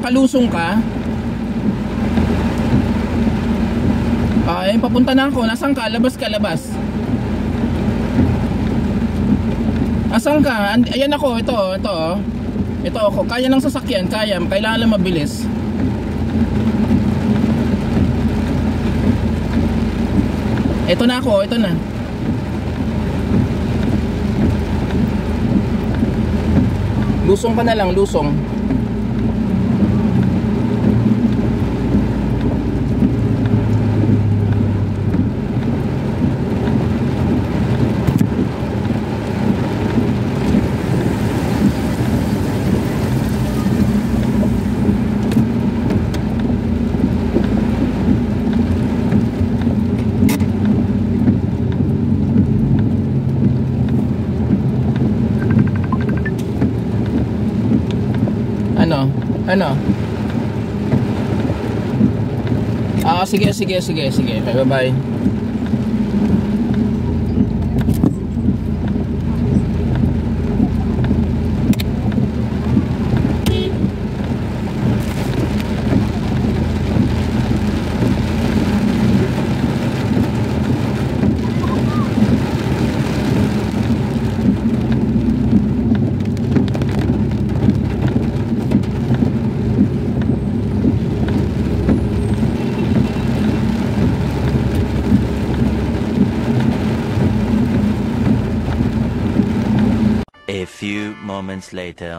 nakalusong ka. Ay, papunta na ako. Nasaan ka? Labas ka, labas. Asan ka? Ayan ako, ito. Ito ako. Kaya ng sasakyan, kaya. Kailangan lang mabilis. Ito na ako, ito na. Lusong ka na lang, lusong. Ano? Sige. Bye-bye. A few moments later.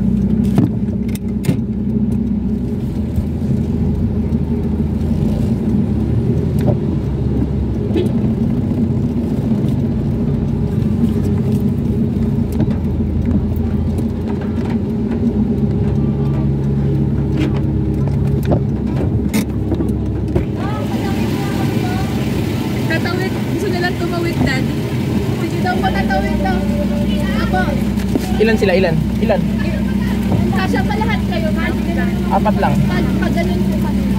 Tatawid, gusto nilang tumawid, Dad. Sige daw po, tatawid daw. Ilan sila? Ilan? Kasya pa lahat kayo, ha? Apat lang. Pag ganun po kanina.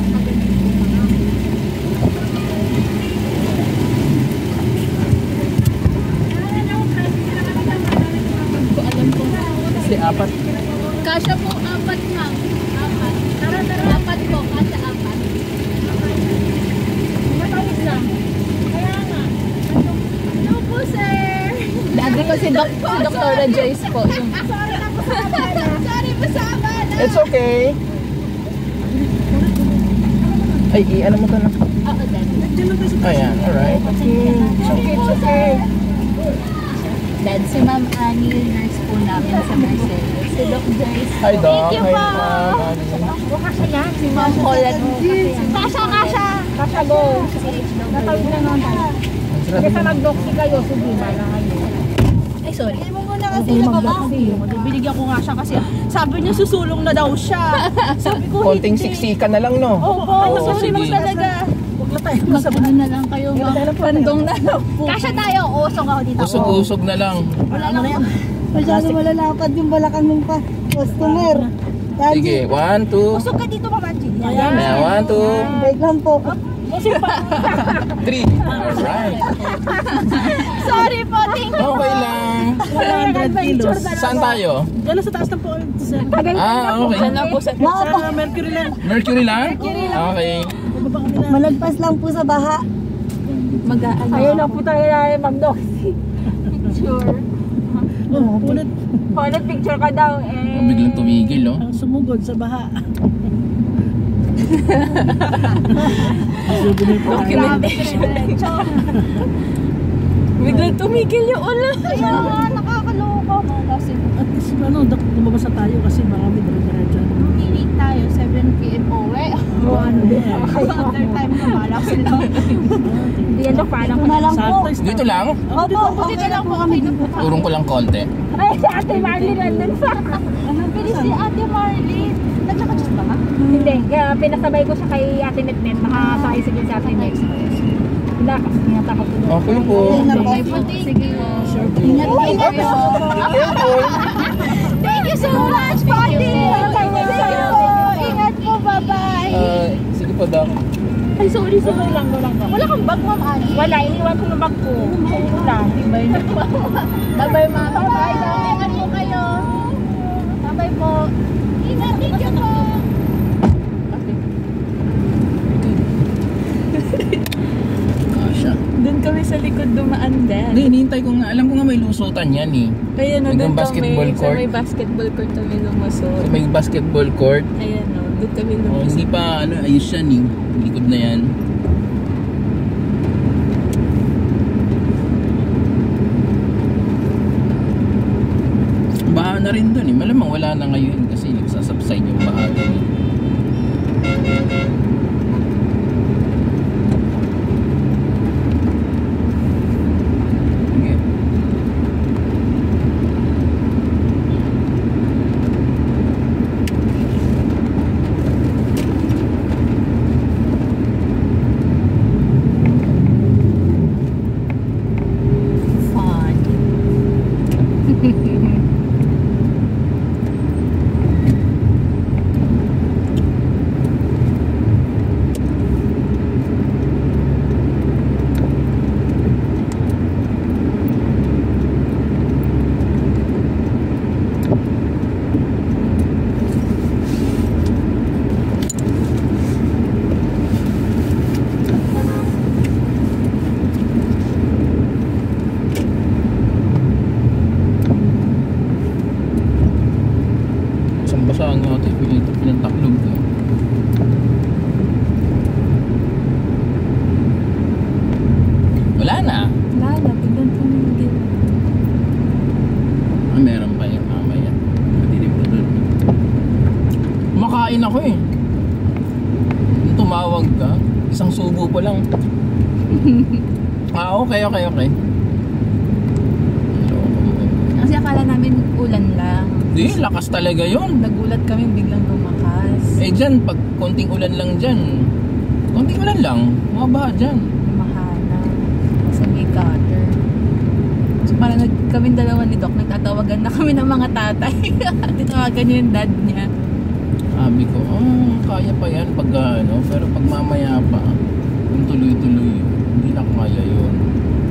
Alam ko. Kasi apat. Kasya po, apat, ma'am. Apat. Tara. Apat po, kasya apat. Matawid lang. Kaya nga. Hello po, sir. Lagi ko si Dr. Joyce po. Sorry na po sa abala. Sorry po sa abala. It's okay. Ay, ano mo ka na? Ayan, alright. It's okay. Dad, si Ma'am Annie, nurse po namin sa Mercedes. Si Doc Joyce. Hi, Doc. Thank you Hi, po. Ma'am. Kasya yan. Si Ma'am Holland. Kasya. Kasya, go. Natawid na naman tayo. Kasi mag-doxy kayo, sige ba na kayo. Ay, sorry. Hindi mo muna kasi nababasi. Binigyan ko nga siya kasi sabi niya susulong na daw siya. Sabi ko Konting siksikan na lang, no? Oo, sorry sige. mo talaga. Huwag na tayo Mag-ano na lang kayo, Ma'am. Pandong na lang po. Kasya tayo, usog ako dito. Usog-usog na lang. Wala na yan. Masyado malalapad yung balakang ng customer. Sige, 1, 2. Usog ka dito, Mama G. Ayan, 1, 2, Break lang po. 3. Alright. Sorry po, thank you. Okay lang. 100 kilos. Saan tayo? Yan sa taas ng po. Okay. Sana po sa Sa Mercury lang. Mercury lang? Okay. Malagpas lang po sa baha. mag-aano. Ayun lang po tayo na mag-doxy. Picture. Ulit picture ka daw eh. Biglang tumigil, no? Sumugod sa baha. Documentation. Biglang tumigil yung ulan. Kaya nga, nakakaloka. At least lumabas na tayo kasi marami dire-diretso. Hindi tayo, 7 p.m. uwi. Other time na malak sila. Hindi yan daw parang Ito na lang po. Dito lang? Opo, dito lang po kami. Urong ko lang konti. Ay, si Ate Marlene nandun pa. Bilis si Ate Marlene. Nagkakachos ba ka? Hindi, kaya pinasabay ko siya kay Ate Netnet. Makasakay sige si Ate Net. Hinatakot ko. Okay po. Sige po. Ingat kayo. Thank you so much, Pati. Ingat po, bye-bye. Sige po, Doc. Ay, sorry lang. Wala kang bag, Ma'am Annie? Wala, iniwan ko ng bag ko. Wala. Bye-bye, Ma'am. Bye-bye. Ingat po kayo. Bye-bye po. Ingat, thank you po. that. Hindi, hinihintay ko nga. Alam ko nga may lusutan yan eh. Kaya no, Hanggang doon basketball kami, court. sa may basketball court kami lumusot. So, may basketball court. Ayan no, doon kami Oh, lumusot. hindi pa, ayos yan eh. Likod na yan. Baha na rin dun eh. Malamang wala na ngayon kasi nagsasubside yung baha dun eh. Okay. Fun. Basang-basa nga ito. Pinantaklog ko. Wala na. Lala, bigyan kami dito. Ah, meron pa yung mamaya. Madilim ko dun. Kumakain ako eh. Nung tumawag ka, isang subo pa lang. Okay. Kasi akala namin ulan lang. Di, lakas talaga yun. Nagulat kami biglang lumakas. Eh dyan, pag konting ulan lang dyan, konting ulan lang, mabaha dyan. Mahana. Sa may gutter. So parang kaming dalawa ni Doc, nagtatawagan na kami ng mga tatay. Titawagan niya yung dad niya. Sabi ko, kaya pa yan pag ano, pero pag mamaya pa, kung tuloy-tuloy, hindi na kaya yun.